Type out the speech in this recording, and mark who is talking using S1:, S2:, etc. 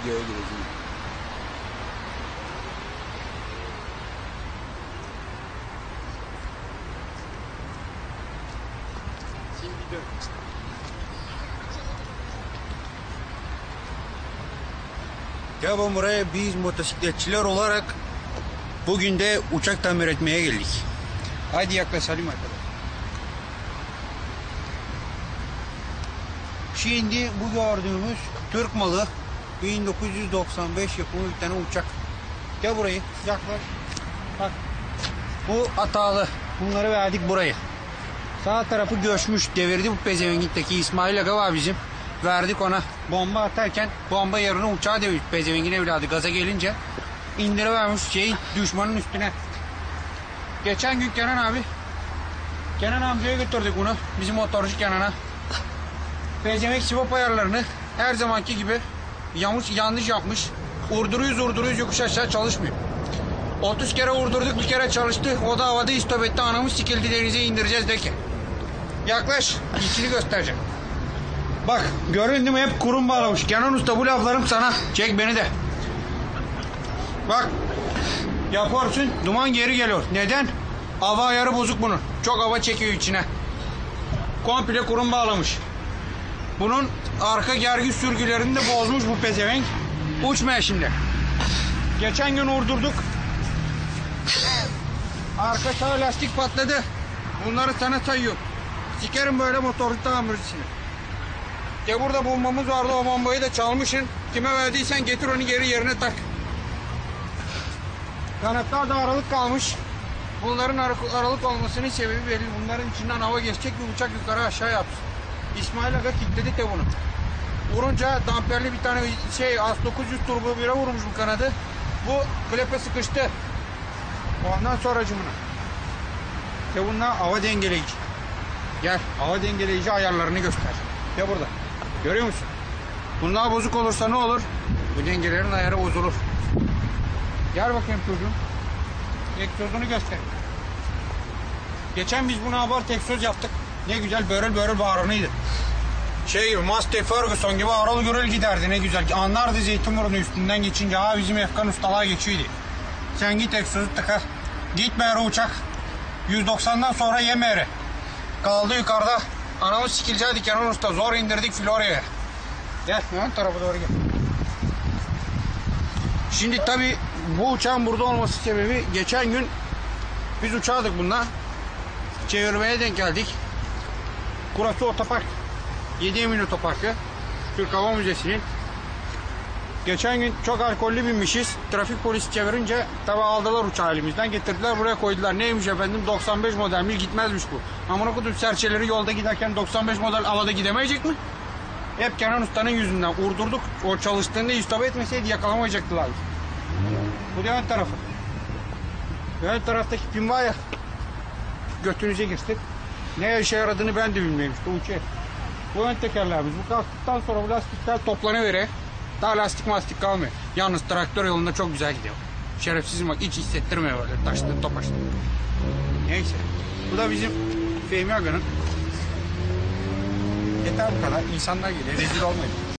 S1: videoya gireceğim. Şimdi gidiyorum. Ya ben buraya biz motosikletçiler olarak bugün de uçak tamir etmeye geldik. Hadi yaklaşalım arkadaşlar. Şimdi bu gördüğümüz Türk malı 1995 yapımı bir tane uçak. Gel burayı yaklaş. Bak. Bu hatalı. Bunları verdik buraya. Sağ tarafı göçmüş, devirdi bu pezevenginteki İsmail Aga var bizim. Verdik ona. Bomba atarken bomba yerine uçağı devirdi pezevengin evladı. Gaza gelince indirivermiş düşmanın üstüne. Geçen gün Kenan amcaya götürdük bunu. Bizim motorcu Kenan'a. Pezevenk sivop ayarlarını her zamanki gibi yanlış yapmış. Urduruyoruz yokuş aşağı çalışmıyor. 30 kere vurdurduk, bir kere çalıştı. O da havada istop etti. Anamız sikildi, denize indireceğiz de ki. Yaklaş, içini göstereceğim. Bak, göründü mü hep kurum bağlamış. Kenan Usta, bu laflarım sana. Çek beni de. Bak, yaparsın, duman geri geliyor. Neden? Hava ayarı bozuk bunun. Çok hava çekiyor içine. Komple kurum bağlamış. Bunun arka gergi sürgülerini de bozmuş bu pezevenk. Uçmaya şimdi. Geçen gün vurdurduk. Arka sağ lastik patladı. Bunları sana sayıyorum. Sikerim böyle motorlu tamircisini. Ya burada bombamız vardı, o bombayı da çalmışsın. Kime verdiysen getir onu geri yerine tak. Kanatlar da aralık kalmış. Bunların aralık olmasının sebebi belli. Bunların içinden hava geçecek bir uçak yukarı aşağı yapsın. İsmail Aga kilitledi de bunu. Vurunca damperli bir tane AS900 turbo 1'e vurmuş bu kanadı. Bu klepe sıkıştı. Ondan sonra cımına. Bununla hava dengeleyici. Gel, hava dengeleyici ayarlarını göster. Ya burada. Görüyor musun? Bunlar bozuk olursa ne olur? Bu dengelerin ayarı bozulur. Gel bakayım çocuğum. Egzozunu göster. Geçen biz buna abart egzoz yaptık. Ne güzel börül bağırınıydı. Master Ferguson gibi aralı gürül giderdi, ne güzel. Anlardı Zeytinburnu üstünden geçince. Bizim Efkan ustalığa geçiyordu. Sen git egzozu tıka. Gitme yere uçak. 190'dan sonra yeme yere. Kaldı yukarıda. Anamız sikileceğiydi Kenan Usta. Zor indirdik Florya'ya. Gel ön tarafa doğru gel. Şimdi tabi bu uçağın burada olması sebebi, geçen gün biz uçağdık bununla. Çevirmeye denk geldik. Burası otopark. 7 Emin Otoparkı. Türk Hava Müzesi'nin. Geçen gün çok alkollü binmişiz. Trafik polisi çevirince tabi aldılar uçağı elimizden, getirdiler buraya koydular. Neymiş efendim, 95 modelmiş, gitmezmiş bu. Amına koydum serçeleri yolda giderken 95 model havada gidemeyecek mi? Hep Kenan Usta'nın yüzünden vurdurduk. O çalıştığında istop etmeseydi yakalamayacaktılar. Bu da ön tarafı. Ön taraftaki pin var ya, götünüze girsin. Ne işe yaradığını ben de bilmiyorum işte uçuyor. Bu ön tekerlerimiz. Bu kalktıktan sonra bu lastikler toplanıverir. Daha lastik kalmıyor. Yalnız traktör yolunda çok güzel gidiyor. Şerefsizim bak, hiç hissettirmiyor böyle taştı topaştı. Neyse. Bu da bizim Fehmi Aga'nın. Yeter bu kadar. İnsanlar geliyor. Rezil olmayın.